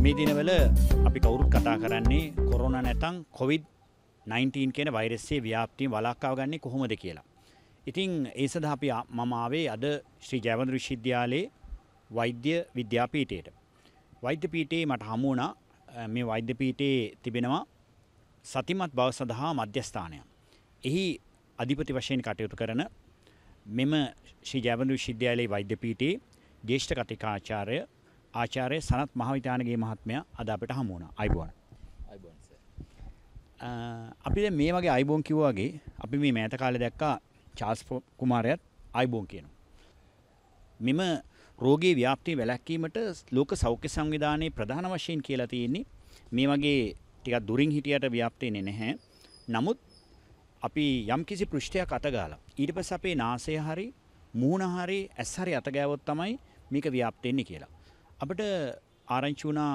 මේ දිනවල අපි කවුරුත් කතා කරන්නේ කොරෝනා නැත්නම් COVID-19 කියන වෛරසයේ ව්‍යාප්තිය වළක්වා ගන්නේ කොහොමද කියලා. ඉතින් ඒ සඳහා අපි මම ආවේ අද ශ්‍රී ජයවර්ධන විශ්වවිද්‍යාලයේ වෛද්‍ය විද්‍යාපීඨයට. වෛද්‍ය පීඨයේ මට හමු වුණා මේ වෛද්‍ය පීඨයේ තිබෙනවා සතිමත් බව සඳහා මධ්‍යස්ථානයක්. එහි අධිපති වශයෙන් කටයුතු කරන මෙම ශ්‍රී ජයවර්ධන විශ්වවිද්‍යාලයේ වෛද්‍ය පීඨයේ ජ්‍යෙෂ්ඨ කතිකාචාර්ය ආචාර්ය සනත් මහවිතානගේ මහත්මයා අද අපිට හමු වුණා. අයිබෝන්. අයිබෝන් සර්. අපි දැන් මේ වගේ අයිබෝන් කිව්වා වගේ අපි මේ මෑත කාලේ දැක්කා චාල්ස් කුමාරයාත් අයිබෝන් කියනවා. මෙම රෝගී ව්‍යාප්තිය වැළැක්වීමට ලෝක සෞඛ්‍ය සංවිධානයේ ප්‍රධාන වශයෙන් කියලා තියෙන්නේ මේ වගේ ටිකක් දුරින් හිටියට ව්‍යාප්ත වෙන්නේ නැහැ. නමුත් අපි යම්කිසි පෘෂ්ඨයක් අතගාලා ඊට පස්සේ අපේ නාසය හරි මූණ හරි ඇස් හරි අතගෑවොත් තමයි මේක ව්‍යාප්ත වෙන්නේ කියලා. අපිට ආරංචි වුණා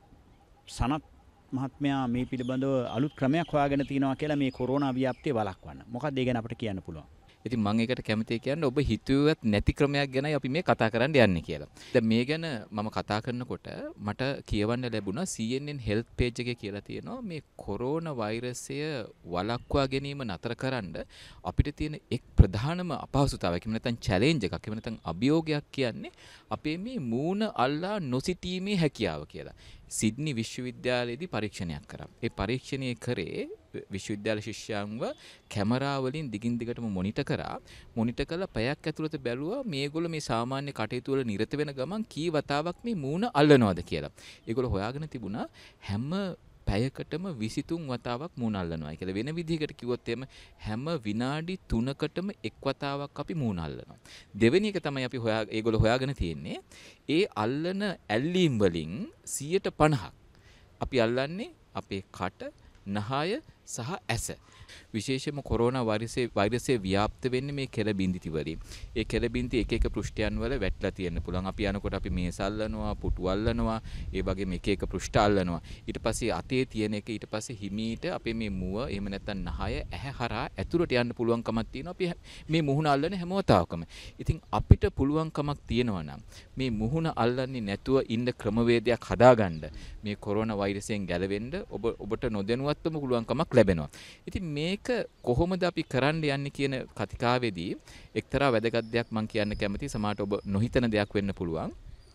සනත් මහත්මයා මේ පිළිබඳව අලුත් ක්‍රමයක් හොයාගෙන තිනවා කියලා මේ කොරෝනා ව්‍යාප්තිය වළක්වන්න. මොකක්ද ඒ ගැන අපිට කියන්න පුළුවන්? ඉතින් මම ඒකට කැමතියි කියන්නේ ඔබ හිතුවත් නැති ක්‍රමයක් ගැනයි අපි මේ කතා කරන්න යන්නේ කියලා. දැන් මේ ගැන මම කතා කරනකොට මට කියවන්න ලැබුණා CNN health page එකේ කියලා තියෙනවා මේ කොරෝනා වෛරසය වළක්වා ගැනීම නතර කරන්න අපිට තියෙන එක් ප්‍රධානම අපහසුතාවයක් එහෙම නැත්නම් challenge එකක් එහෙම නැත්නම් අභියෝගයක් කියන්නේ අපේ මේ මූණ අල්ලා නොසිටීමේ හැකියාව කියලා. සිඩ්නි විශ්වවිද්‍යාලයේදී පරීක්ෂණයක් කරා. ඒ පරීක්ෂණය කරේ විශ්වවිද්‍යාල ශිෂ්‍යයන්ව කැමරා වලින් දිගින් දිගටම මොනිටර් කරා. මොනිටර් කළා පැයක් ඇතුළත බැලුවා මේගොල්ලෝ මේ සාමාන්‍ය කටයුතු වල නිරත වෙන ගමන් කී වතාවක් මේ මූණ අල්ලනවද කියලා. ඒගොල්ලෝ හොයාගෙන තිබුණා හැම පැයකටම 23 වතාවක් මූණ අල්ලනවා කියලා. වෙන විදිහකට කිව්වොත් එහෙම හැම විනාඩි 3කටම එක් වතාවක් අපි මූණ අල්ලනවා. දෙවෙනි එක තමයි අපි ඒගොල්ලෝ හොයාගෙන තියෙන්නේ. ඒ අල්ලන ඇල්ලීම් වලින් 50%ක් අපි අල්ලන්නේ අපේ කට, නහය සහ ඇස. විශේෂයෙන්ම කොරෝනා වෛරසය ව්‍යාප්ත වෙන්නේ මේ කෙළ බින්දිති වලින්. ඒ කෙළ බින්දි එක එක පෘෂ්ඨයන් වල වැටලා තියෙන්න පුළුවන්. අපි යනකොට අපි මේස අල්ලනවා, පුටු අල්ලනවා, ඒ වගේම එක එක පෘෂ්ඨ අල්ලනවා. ඊට පස්සේ අතේ තියෙන එක ඊට පස්සේ හිමීට අපේ මේ මුව එහෙම නැත්නම් නහය ඇහැ හරහා ඇතුළට යන්න පුළුවන් කමක් තියෙනවා. අපි මේ මුහුණ අල්ලන හැම වතාවකම. ඉතින් අපිට පුළුවන් කමක් තියෙනවා නම් මේ මුහුණ අල්ලන්නේ නැතුව ඉන්න ක්‍රමවේදයක් හදාගන්න මේ කොරෝනා වෛරසයෙන් ගැලවෙන්න ඔබට නොදැනුවත්වම පුළුවන් කමක් ලැබෙනවා. ඉතින් මේක කොහොමද අපි කරන්න යන්නේ කියන කතිකාවේදී එක්තරා වැදගත් දෙයක් මම කියන්න කැමතියි. සමහරට ඔබ නොහිතන දෙයක් වෙන්න පුළුවන්.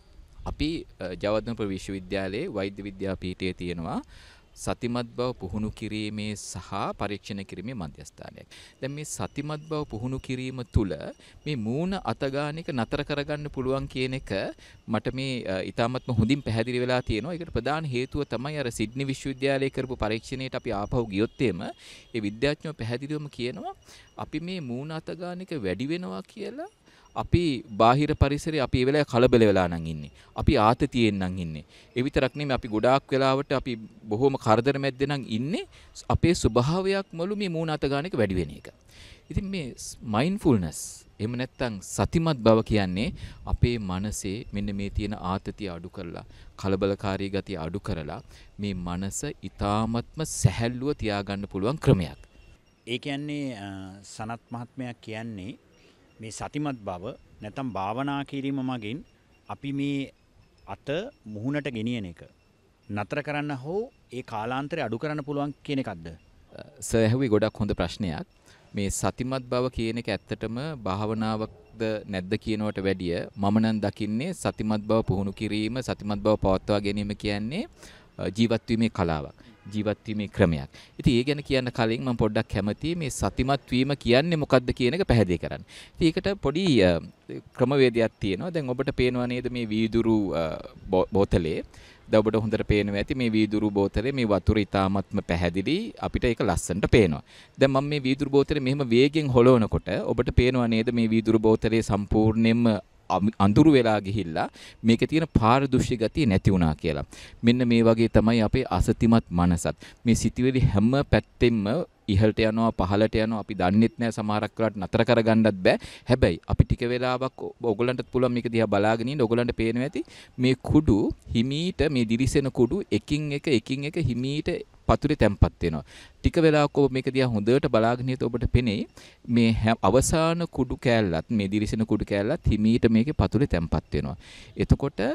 අපි ජයවර්ධනපුර විශ්වවිද්‍යාලයේ වෛද්‍ය විද්‍යාපීඨයේ තියෙනවා සතිමත් බව පුහුණු කිරීමේ සහ පරීක්ෂණ කිරීමේ මධ්‍යස්ථානයක්. දැන් මේ සතිමත් බව පුහුණු කිරීම තුළ මේ මූණ අතගාන එක නතර කරගන්න පුළුවන් කියන එක මට මේ ඊටාත්ම හොඳින් පැහැදිලි වෙලා තියෙනවා. ඒකට ප්‍රධාන හේතුව තමයි අර සිඩ්නි විශ්වවිද්‍යාලයේ කරපු පරීක්ෂණයට අපි ආපහු ගියොත් ඒ විද්‍යාඥයෝ පැහැදිලිවම කියනවා අපි මේ මූණ අතගාන එක වැඩි වෙනවා කියලා අපි බාහිර පරිසරයේ අපි ඒ වෙලාවේ කලබල වෙලා නම් ඉන්නේ. අපි ආතතියෙන් නම් ඉන්නේ. ඒ විතරක් නෙමෙයි අපි ගොඩාක් වෙලාවට අපි බොහොම කරදර මැද්දේ නම් ඉන්නේ. අපේ ස්වභාවයක් මළු මේ මූණ අත ගන්න එක වැඩි වෙන එක. ඉතින් මේ මයින්ඩ්ෆුල්නස් එහෙම නැත්නම් සතිමත් බව කියන්නේ අපේ මනසේ මෙන්න මේ තියෙන ආතතිය අඩු කරලා කලබලකාරී ගතිය අඩු කරලා මේ මනස ඊ타ත්ම සැහැල්ලුව තියාගන්න පුළුවන් ක්‍රමයක්. ඒ කියන්නේ සනත් මහත්මයා කියන්නේ මේ සතිමත් බව නැත්නම් භාවනා කිරීම මගින් අපි මේ අත මුහුණට ගෙනියන එක නතර කරන්න හෝ ඒ කාලාන්තරය අඩු කරන්න පුළුවන් කියන එකක්ද? සර් ඇහුවේ ගොඩක් හොඳ ප්‍රශ්නයක්. මේ සතිමත් බව කියන එක ඇත්තටම භාවනාවක්ද නැද්ද කියනවට වැඩිය මම නම් දකින්නේ සතිමත් බව පුහුණු කිරීම, සතිමත් බව පවත්වා ගැනීම කියන්නේ ජීවත් වීමේ කලාවක්. ජීවත් වීමේ ක්‍රමයක්. ඉතින් ඒ ගැන කියන්න කලින් මම පොඩ්ඩක් කැමතියි මේ සතිමත් වීම කියන්නේ මොකක්ද කියන එක පැහැදිලි කරන්න. ඉතින් ඒකට පොඩි ක්‍රමවේදයක් තියෙනවා. දැන් ඔබට පේනවා නේද මේ වීදුරු බෝතලේ. දැන් ඔබට හොඳට පේනවා ඇති මේ වීදුරු බෝතලේ මේ වතුර ඉතාමත්ම පැහැදිලි අපිට ඒක ලස්සනට පේනවා. දැන් මම මේ වීදුරු බෝතලේ මෙහෙම වේගෙන් හොලවනකොට ඔබට පේනවා නේද මේ වීදුරු බෝතලේ සම්පූර්ණයෙන්ම අඳුරු වෙලා ගිහිල්ලා මේකේ තියෙන පාරදෘශ්‍ය ගතිය නැති වුණා කියලා. මෙන්න මේ වගේ තමයි අපේ අසතිමත් මනසත්. මේ සිටිවිලි හැම පැත්තෙම ඉහළට යනවා පහළට යනවා අපි දන්නෙත් නැහැ සමහරක් වෙලාවට නතර කරගන්නත් බෑ. හැබැයි අපි ටික වෙලාවක් ඔයගලන්ටත් පුළුවන් මේක දිහා බලාගෙන ඉන්න ඔයගලන්ට පේනවා ඇති මේ කුඩු හිමීට මේ දිලිසෙන කුඩු එකින් එක හිමීට පතුලේ තැම්පත් වෙනවා. ටික වෙලාවක ඔබ මේක දිහා හොඳට බලාගෙන ඉත ඔබට පෙනේ මේ අවසාන කුඩු කෑල්ලත් මේ දිලිසෙන කුඩු කෑල්ලත් හිමීට මේකේ පතුලේ තැම්පත් වෙනවා. එතකොට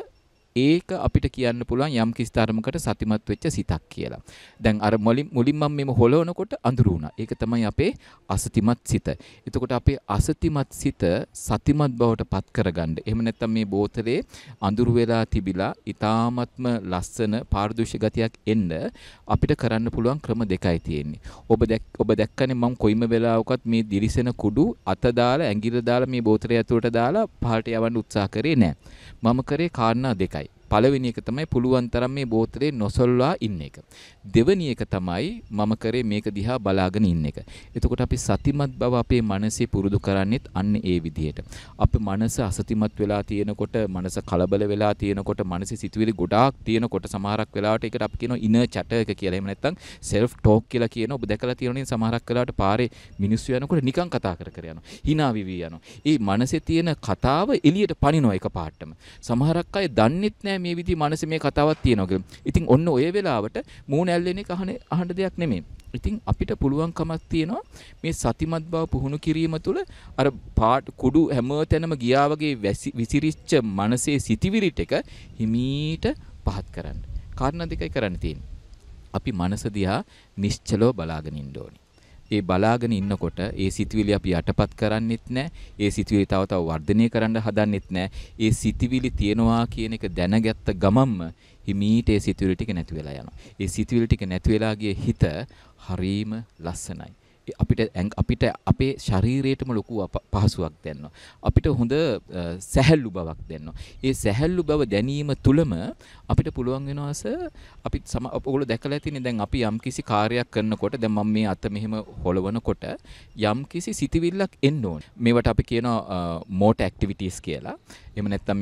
ඒක අපිට කියන්න පුළුවන් යම් කිසි තරමකට සතිමත් වෙච්ච සිතක් කියලා. දැන් අර මුලින් මම මෙම හොලවනකොට අඳුරු වුණා. ඒක තමයි අපේ අසතිමත් සිත. එතකොට අපේ අසතිමත් සිත සතිමත් බවට පත් කරගන්න. එහෙම නැත්නම් මේ බෝතලේ අඳුරු වෙලා තිබිලා ඊ타ත්ම ලස්සන පාරදර්ශී ගතියක් එන්න අපිට කරන්න පුළුවන් ක්‍රම දෙකයි තියෙන්නේ. ඔබ දැක්කනේ මම කොයිම වෙලාවකත් මේ දිලිසෙන කුඩු අත දාලා ඇඟිල්ල දාලා මේ බෝතලේ ඇතුළට දාලා පහළට යවන්න උත්සාහ කරේ නැහැ. මම කරේ කාරණා දෙකයි. පළවෙනි එක තමයි පුළුවන් තරම් මේ බෝතලේ නොසොල්වා ඉන්න එක. දෙවෙනි එක තමයි මම කරේ මේක දිහා බලාගෙන ඉන්න එක. එතකොට අපි සතිමත් බව අපේ මනසේ පුරුදු කරන්නේත් අන්න ඒ විදිහට. අපේ මනස අසතිමත් වෙලා තියෙනකොට, මනස කලබල වෙලා තියෙනකොට, මනසේ සිතුවිලි ගොඩාක් තියෙනකොට සමහරක් වෙලාවට ඒකට අපි කියනවා ඉනර් චැටර් එක කියලා. එහෙම නැත්නම් self talk කියලා කියන. ඔබ දැකලා තියෙනවනේ සමහරක් වෙලාවට පාරේ මිනිස්සු යනකොට නිකන් කතා කර කර යනවා. hina විවි යනවා. ඒ මනසේ තියෙන කතාව එළියට පනිනවා එකපාරටම. සමහරක් අය දන්නෙත් නෑ මේ විදිහ මනසේ මේ කතාවක් තියෙනවා කියලා. ඉතින් ඔන්න ඔය වෙලාවට මූණ ඇල්ලෙන එක අහන්න දෙයක් නෙමෙයි. ඉතින් අපිට පුළුවන්කමක් තියෙනවා මේ සතිමත් බව පුහුණු කිරීම තුළ අර කුඩු හැමතැනම ගියා වගේ විසිරිච්ච මනසේ සිටිවිලි ටික හිමීට පහත් කරන්න. කාරණා දෙකයි කරන්න තියෙන්නේ. අපි මනස දිහා නිශ්චලව බලාගෙන ඉන්න ඕනේ. ඒ බලාගෙන ඉන්නකොට ඒ සිතුවිලි අපි යටපත් කරන්නෙත් නැහැ. ඒ සිතුවිලි තව වර්ධනය කරන්න හදන්නෙත් නැහැ. ඒ සිතුවිලි තියනවා කියන එක දැනගත්ත ගමන්ම හිමීට ඒ සිතුවිලි ටික නැති වෙලා යනවා. ඒ සිතුවිලි ටික නැති වෙලා ගිය හිත හරීම ලස්සනයි. අපිට අපේ ශරීරයටම ලොකු පහසුවක් දෙනවා. අපිට හොඳ සැහැල්ලු බවක් දෙනවා. ඒ සැහැල්ලු බව දැනීම තුළම අපිට පුළුවන් වෙනවාස අපි ඔයගොල්ලෝ දැකලා ඇතිනේ දැන් අපි යම්කිසි කාර්යයක් කරනකොට දැන් මම මේ අත මෙහෙම හොලවනකොට යම්කිසි සිතිවිල්ලක් එන්න ඕනේ. මේවට අපි කියනවා motor activities කියලා. එහෙම නැත්නම්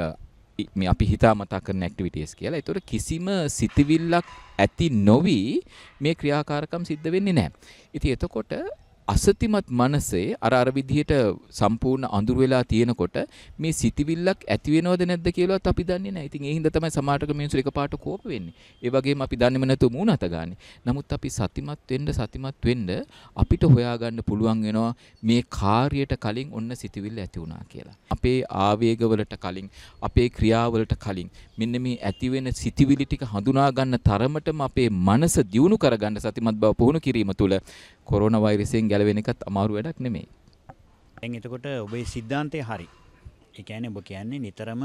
මේ අපි හිතාමතා කරන ඇක්ටිවිටීස් කියලා. ඒතර කිසිම සිතවිල්ලක් ඇති නොවි මේ ක්‍රියාකාරකම් සිද්ධ වෙන්නේ නැහැ. ඉතින් එතකොට අසතිමත් මනසේ අර විදිහට සම්පූර්ණ අඳුර වෙලා තියෙනකොට මේ සිතවිල්ලක් ඇති වෙනවද නැද්ද කියලාත් අපි දන්නේ නැහැ. ඉතින් ඒ හින්දා තමයි සමහරට මිනිස්සු එකපාරට කෝප වෙන්නේ. ඒ වගේම අපි දන්නේම නැතුව මූණ අත ගන්නෙ. නමුත් අපි සතිමත් වෙන්න අපිට හොයාගන්න පුළුවන් වෙනවා මේ කාර්යයට කලින් ඔන්න සිතවිල්ල ඇති වුණා කියලා. අපේ ආවේගවලට කලින්, අපේ ක්‍රියාවලට කලින් මෙන්න මේ ඇති වෙන සිතවිලි ටික හඳුනා ගන්න තරමටම අපේ මනස දියුණු කරගන්න සතිමත් බව පුහුණු කිරීම තුළ කොරෝනා වෛරසයෙන් ගැලවෙන එකත් අමාරු වැඩක් නෙමෙයි. දැන් එතකොට ඔබේ સિદ્ધාන්තය හරි. ඒ කියන්නේ ඔබ කියන්නේ නිතරම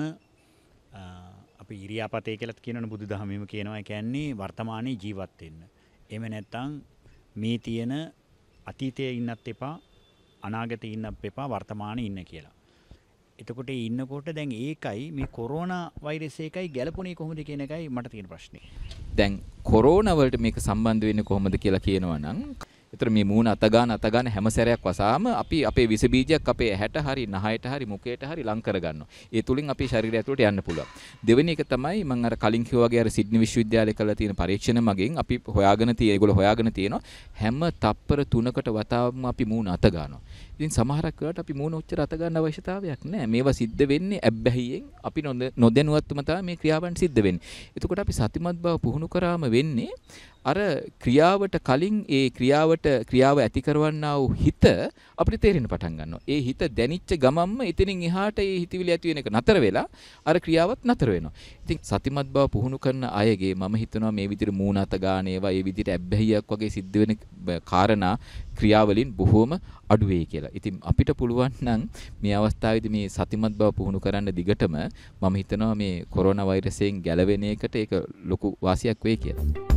අපි ඉරියාපතේ කියලා කියනවනේ බුදුදහමෙම කියනවා. ඒ කියන්නේ වර්තමානයේ ජීවත් වෙන්න. එහෙම නැත්නම් මේ තියෙන අතීතයේ ඉන්නත් එපා, අනාගතේ ඉන්නත් එපා, වර්තමානයේ ඉන්න කියලා. එතකොට ඉන්නකොට දැන් ඒකයි මේ කොරෝනා වෛරස් එකයි ගැලපුණේ කොහොමද කියන එකයි මට තියෙන ප්‍රශ්නේ. දැන් කොරෝනා වලට මේක සම්බන්ධ වෙන්නේ කොහොමද කියලා කියනවා නම් ඒතර මේ මූණ අත ගන්න හැම සැරයක් වසාම අපි අපේ විස බීජයක් අපේ ඇහැට හරි නහයට හරි මුඛයට හරි ලං කරගන්නවා. ඒ තුලින් අපේ ශරීරය ඇතුළට යන්න පුළුවන්. දෙවෙනි එක තමයි මම අර කලින් කිව්වා වගේ අර සිඩ්නි විශ්වවිද්‍යාලයේ කරලා තියෙන පරීක්ෂණ මගින් අපි ඒගොල්ලෝ හොයාගෙන තියෙනවා හැම තප්පර 3කට වතාවම අපි මූණ අත ගන්නවා. ඉතින් සමහරක් වෙලාවට අපි මූණ උච්චර අත ගන්න අවශ්‍යතාවයක් නැහැ. මේවා සිද්ධ වෙන්නේ ඇබ්බැහියෙන් අපි නොදැනුවත්වම තමයි මේ ක්‍රියාවන් සිද්ධ වෙන්නේ. එතකොට අපි සතිමත් බව පුහුණු කරාම වෙන්නේ අර ක්‍රියාවට කලින් ඒ ක්‍රියාව ඇති කරවන්නා වූ හිත අපිට තේරෙන්න පටන් ගන්නවා. ඒ හිත දැනිච්ච ගමන්ම එතනින් එහාට ඒ හිතවිලි ඇති වෙන එක නතර වෙලා අර ක්‍රියාවත් නතර වෙනවා. ඉතින් සතිමත් බව පුහුණු කරන අයගේ මම හිතනවා මේ විදිහට මූණ අත ගන්න ඒවා ඒ විදිහට ඇබ්බැහියක් වගේ සිද්ධ වෙන කාරණා ක්‍රියාවලින් බොහෝම අඩු වෙයි කියලා. ඉතින් අපිට පුළුවන් නම් මේ අවස්ථාවේදී මේ සතිමත් බව පුහුණු කරන්න දිගටම මම හිතනවා මේ කොරෝනා වෛරසයෙන් ගැලවෙන එකට ඒක ලොකු වාසියක් වෙයි කියලා.